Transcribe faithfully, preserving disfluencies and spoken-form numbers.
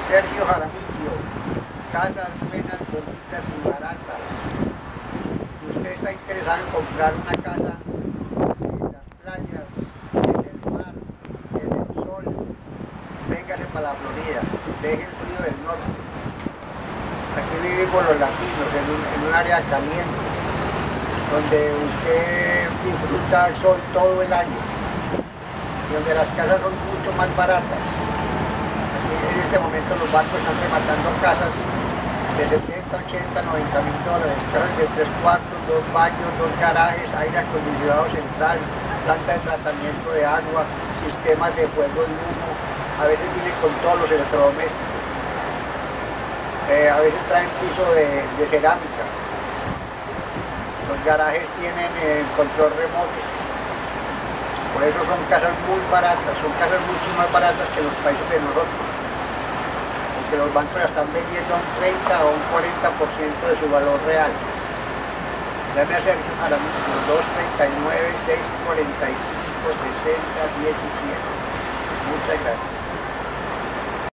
Sergio Jaramillo, casas buenas, bonitas y baratas. Si usted está interesado en comprar una casa en las playas, en el mar, en el sol, véngase para la Florida, deje el frío del norte. Aquí vivimos los latinos en un, en un área caliente, donde usted disfruta el sol todo el año y donde las casas son mucho más baratas. En este momento los bancos están rematando casas de setenta, ochenta, noventa mil dólares, casas de tres cuartos, dos baños, dos garajes, aire acondicionado central, planta de tratamiento de agua, sistemas de fuego y humo, a veces vienen con todos los electrodomésticos, eh, a veces traen piso de, de cerámica, los garajes tienen eh, control remoto. Por eso son casas muy baratas, son casas mucho más baratas que los países de nosotros. Porque los bancos la están vendiendo a un treinta o un cuarenta por ciento de su valor real. Llame a Sergio Jaramillo, dos treinta y nueve, seiscientos cuarenta y cinco, sesenta diecisiete. Muchas gracias.